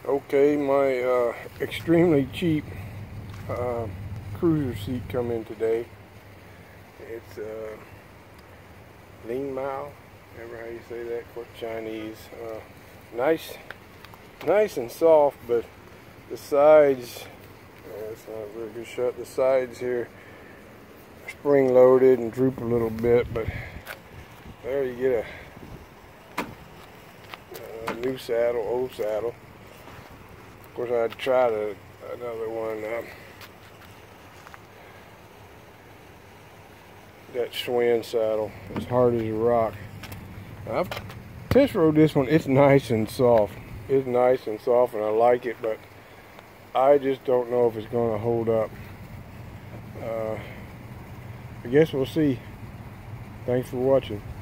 Okay, my extremely cheap cruiser seat come in today. It's Ling Mao, ever how you say that, quite Chinese. Nice and soft, but the sides, it's not a very good shot. The sides here are spring loaded and droop a little bit, but there you get a new saddle, old saddle. Of course, I'd tried another one, that Schwinn saddle, as hard as a rock. I've test rode this one. It's nice and soft. It's nice and soft, and I like it, but I just don't know if it's going to hold up. I guess we'll see. Thanks for watching.